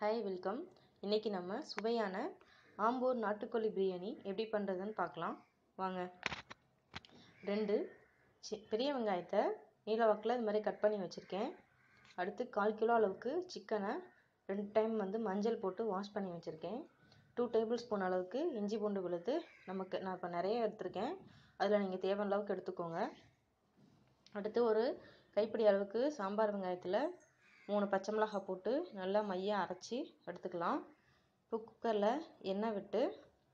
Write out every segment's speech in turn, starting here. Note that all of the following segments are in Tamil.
Hi welcome. இன்றைக்கி நம்ம சுவையான ஆம்பூர் நாட்டுக்கோழி பிரியாணி எப்படி பண்ணுறதுன்னு பார்க்கலாம் வாங்க. 2 பெரிய வெங்காயத்தை நீல வாக்கில் இது மாதிரி கட் பண்ணி வச்சுருக்கேன். அடுத்து 1/4 கிலோ அளவுக்கு சிக்கனை 2 டைம் மஞ்சள் போட்டு வாஷ் பண்ணி வச்சுருக்கேன். 2 டேபிள் ஸ்பூன் அளவுக்கு இஞ்சி பூண்டு விழுது நான் இப்போ நிறைய எடுத்திருக்கேன். அதில் நீங்கள் தேவையான அளவுக்கு எடுத்துக்கோங்க. அடுத்து ஒரு கைப்பிடி அளவுக்கு சாம்பார் வெங்காயத்தில் 3 பச்சை மிளகாய் போட்டு நல்லா மையாக அரைச்சி எடுத்துக்கலாம். இப்போ குக்கரில் எண்ணெய் விட்டு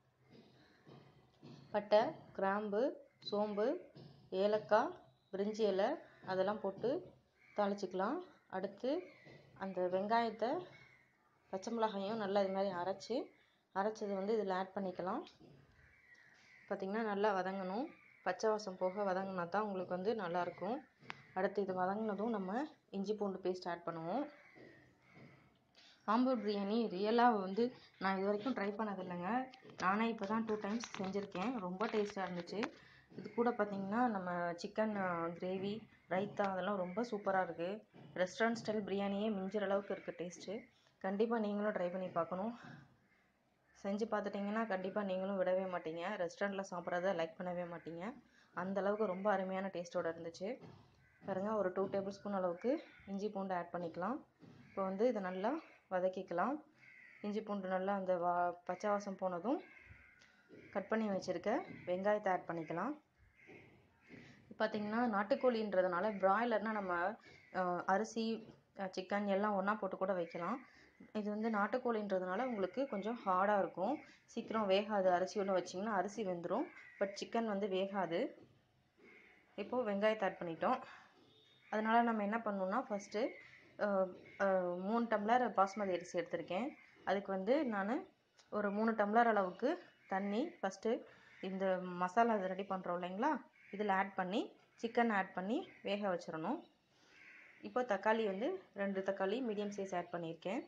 பட்டை, கிராம்பு, சோம்பு, ஏலக்காய், பிரிஞ்சி இலை அதெல்லாம் போட்டு தாளிச்சிக்கலாம். அடுத்து அந்த வெங்காயத்தை பச்சை மிளகாயும் நல்லா இது மாதிரி அரைச்சது இதில் ஆட் பண்ணிக்கலாம். பார்த்திங்கன்னா நல்லா வதங்கணும். பச்சை வாசம் போக வதங்கினா தான் உங்களுக்கு நல்லாயிருக்கும். அடுத்து இது வதங்கினதும் நம்ம இஞ்சி பூண்டு பேஸ்ட் ஆட் பண்ணுவோம். ஆம்பூர் பிரியாணி ரியலாக நான் இது வரைக்கும் ட்ரை பண்ணதில்லைங்க. நானே இப்போ தான் 2 டைம்ஸ் செஞ்சுருக்கேன். ரொம்ப டேஸ்ட்டாக இருந்துச்சு. இது கூட பார்த்திங்கன்னா நம்ம சிக்கன் கிரேவி, ரைத்தா அதெல்லாம் ரொம்ப சூப்பராக இருக்குது. ரெஸ்டாரண்ட் ஸ்டைல் பிரியாணியே மிஞ்சிற அளவுக்கு இருக்குது டேஸ்ட்டு. கண்டிப்பாக நீங்களும் ட்ரை பண்ணி பார்க்கணும். செஞ்சு பார்த்துட்டிங்கன்னா கண்டிப்பாக நீங்களும் விடவே மாட்டீங்க. ரெஸ்டாரண்ட்டில் சாப்பிட்றத லைக் பண்ணவே மாட்டீங்க. அந்தளவுக்கு ரொம்ப அருமையான டேஸ்ட்டோடு இருந்துச்சு. பாருங்கள், ஒரு 2 டேபிள் ஸ்பூன் அளவுக்கு இஞ்சி பூண்டு ஆட் பண்ணிக்கலாம். இப்போ இதை நல்லா வதக்கிக்கலாம். இஞ்சி பூண்டு நல்லா அந்த பச்சை வாசம் போனதும் கட் பண்ணி வச்சுருக்க வெங்காயத்தை ஆட் பண்ணிக்கலாம். பார்த்திங்கன்னா நாட்டுக்கோழின்றதுனால பிராய்லர்னால் நம்ம அரிசி, சிக்கன் எல்லாம் ஒன்றா போட்டு கூட வைக்கலாம். இது நாட்டுக்கோழின்றதுனால உங்களுக்கு கொஞ்சம் ஹார்டாக இருக்கும். சீக்கிரம் வேகாது. அரிசி ஒன்று வச்சிங்கன்னா அரிசி வெந்துடும். பட் சிக்கன் வேகாது. இப்போது வெங்காயத்தை ஆட் பண்ணிட்டோம். அதனால் நம்ம என்ன பண்ணணுன்னா ஃபஸ்ட்டு 3 டம்ளர் பாஸ்மதி அரிசி எடுத்திருக்கேன். அதுக்கு நான் ஒரு 3 டம்ளர் அளவுக்கு தண்ணி ஃபஸ்ட்டு இந்த மசாலா ரெடி பண்ணுறோம் இல்லைங்களா, இதில் ஆட் பண்ணி சிக்கன் ஆட் பண்ணி வேக வச்சிடணும். இப்போ தக்காளி 2 தக்காளி மீடியம் சைஸ் ஆட் பண்ணியிருக்கேன்.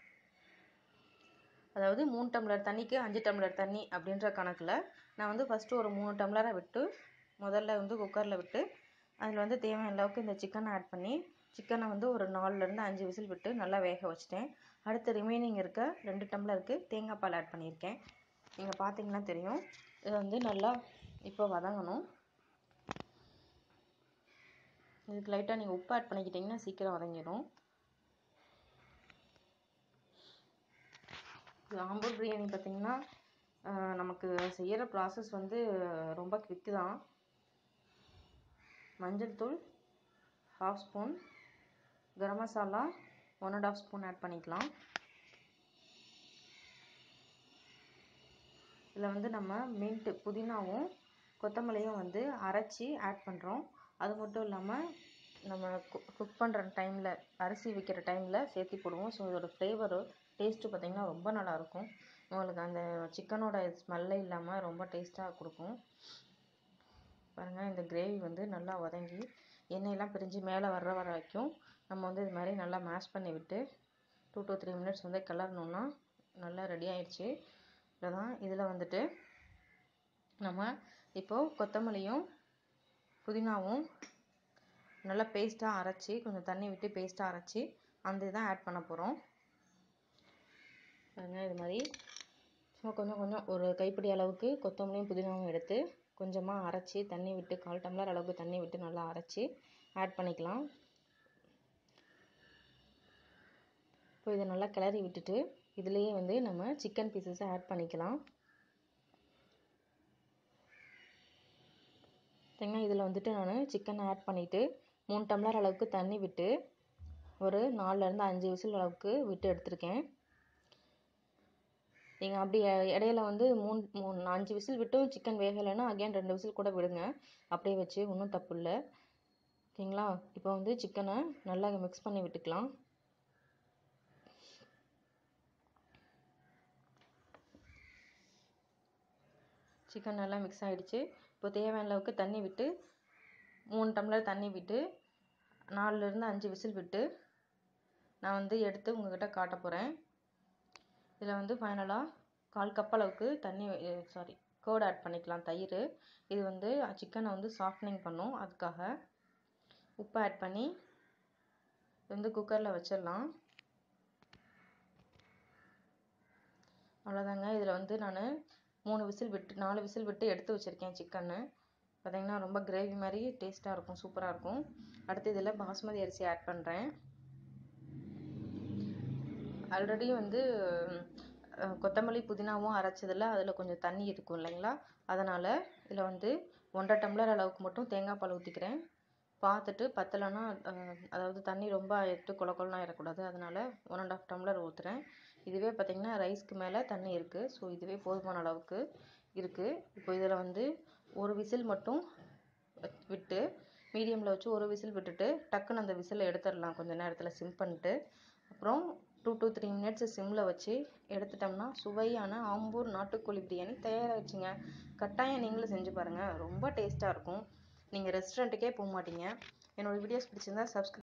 அதாவது 3 டம்ளர் தண்ணிக்கு 5 டம்ளர் தண்ணி அப்படின்ற கணக்கில் நான் ஃபஸ்ட்டு ஒரு 3 டம்ளரை விட்டு முதல்ல குக்கரில் விட்டு அதில் தேவையான அளவுக்கு இந்த சிக்கனை ஆட் பண்ணி சிக்கனை ஒரு 4லேருந்து 5 விசில் விட்டு நல்லா வேக வச்சிட்டேன். அடுத்து ரிமைனிங் இருக்க 2 டம்ளருக்கு தேங்காய் பால் ஆட் பண்ணியிருக்கேன். நீங்கள் பார்த்தீங்கன்னா தெரியும். இது நல்லா இப்போ வதங்கணும். இதுக்கு லைட்டாக நீங்கள் உப்பு ஆட் பண்ணிக்கிட்டிங்கன்னா சீக்கிரம் வதங்கிடும். ஆம்பூர் பிரியாணி பார்த்திங்கன்னா நமக்கு செய்கிற ப்ராசஸ் ரொம்ப குவிக்கு தான். மஞ்சள் தூள் 1/2 spoon, garam masala 1½ spoon add பண்ணிக்கலாம். இதில் நம்ம மின்ட்டு புதினாவும் கொத்தமல்லியும் அரைச்சி ஆட் பண்ணுறோம். அது மட்டும் இல்லாமல் நம்ம குக் பண்ணுற டைமில் அரிசி வைக்கிற டைமில் சேர்த்து போடுவோம். ஸோ இதோட ஃப்ளேவரு டேஸ்ட்டு பார்த்திங்கன்னா ரொம்ப நல்லாயிருக்கும். உங்களுக்கு அந்த சிக்கனோட ஸ்மெல்லே இல்லாமல் ரொம்ப டேஸ்ட்டாக கொடுக்கும். பாருங்கள், இந்த கிரேவி நல்லா வதங்கி எண்ணெயெல்லாம் பிரிஞ்சு மேலே வர்ற வரைக்கும் நம்ம இது மாதிரி நல்லா மேஷ் பண்ணி விட்டு 2 to 3 மினிட்ஸ் கிளறணுன்னா நல்லா ரெடி ஆயிடுச்சு. இதில் நம்ம இப்போது கொத்தமல்லியும் புதினாவும் நல்லா பேஸ்ட்டாக அரைச்சி கொஞ்சம் தண்ணி விட்டு பேஸ்ட்டாக அரைச்சி அந்த இதான் ஆட் பண்ண போகிறோம். பாருங்கள், இது மாதிரி சும்மா கொஞ்சம் ஒரு கைப்பிடி அளவுக்கு கொத்தமல்லியும் புதினாவும் எடுத்து கொஞ்சமாக அரைச்சி தண்ணி விட்டு 1/4 டம்ளர் அளவுக்கு தண்ணி விட்டு நல்லா அரைச்சி ஆட் பண்ணிக்கலாம். இப்போ இதை நல்லா கிளறி விட்டுட்டு இதுலேயே நம்ம சிக்கன் பீசஸை ஆட் பண்ணிக்கலாம். பார்த்தீங்கன்னா இதில் நான் சிக்கனை ஆட் பண்ணிவிட்டு 3 டம்ளர் அளவுக்கு தண்ணி விட்டு ஒரு 4லேருந்து 5 விசில் அளவுக்கு விட்டு எடுத்திருக்கேன். நீங்கள் அப்படி இடையில 5 விசில் விட்டும் சிக்கன் வேகலைன்னா அகைன் 2 விசில் கூட விடுங்க. அப்படியே வச்சு ஒன்றும் தப்பு இல்லை. ஓகேங்களா? இப்போ சிக்கனை நல்லா மிக்ஸ் பண்ணி விட்டுக்கலாம். சிக்கன் நல்லா மிக்ஸ் ஆகிடுச்சு. இப்போ தேவையான அளவுக்கு தண்ணி விட்டு 3 டம்ளர் தண்ணி விட்டு 4லேருந்து 5 விசில் விட்டு நான் எடுத்து உங்கள்கிட்ட காட்ட போகிறேன். இதில் ஃபைனலாக 1/4 கப் அளவுக்கு கர்ட் ஆட் பண்ணிக்கலாம், தயிர். இது சிக்கனை சாஃப்ட்னிங் பண்ணும். அதுக்காக உப்பு ஆட் பண்ணி குக்கரில் வச்சிடலாம். அவ்வளோதாங்க. இதில் வந்து நான் 4 விசில் விட்டு எடுத்து வச்சுருக்கேன் சிக்கன்னு. பார்த்திங்கன்னா ரொம்ப கிரேவி மாதிரி டேஸ்ட்டாக இருக்கும், சூப்பராக இருக்கும். அடுத்து இதில் பாஸ்மதி அரிசி ஆட் பண்ணுறேன். ஆல்ரெடி வந்து கொத்தமல்லி புதினாவும் அரைச்சதில் அதில் கொஞ்சம் தண்ணி இருக்கும் இல்லைங்களா, அதனால் இதில் வந்து 1.5 டம்ளர் அளவுக்கு மட்டும் தேங்காய் பால் ஊற்றிக்கிறேன். பார்த்துட்டு பத்தலைன்னா, அதாவது தண்ணி ரொம்ப ஆகிட்டு கொலலாம் ஆகிடக்கூடாது, அதனால் 1.5 டம்ளர் ஊற்றுறேன். இதுவே பார்த்திங்கன்னா ரைஸ்க்கு மேலே தண்ணி இருக்குது. ஸோ இதுவே போதுமான அளவுக்கு இருக்குது. இப்போ இதில் வந்து ஒரு விசில் மட்டும் விட்டு மீடியமில் வச்சு ஒரு விசில் விட்டுட்டு டக்குன்னு அந்த விசிலை எடுத்துடலாம் கொஞ்சம் நேரத்தில் சிம் பண்ணிட்டு. அப்புறம் 2 to 3 மினிட்ஸ் சிம்மில் வச்சு எடுத்துட்டோம்னா சுவையான ஆம்பூர் நாட்டுக்கோழி பிரியாணி தயாராகிடுச்சுங்க. கட்டாயம் நீங்களும் செஞ்சு பாருங்கள், ரொம்ப டேஸ்ட்டாக இருக்கும். நீங்கள் ரெஸ்டாரண்ட்டுக்கே போக மாட்டீங்க. என்னோடய வீடியோஸ் பிடிச்சிருந்தா சப்ஸ்கிரைப்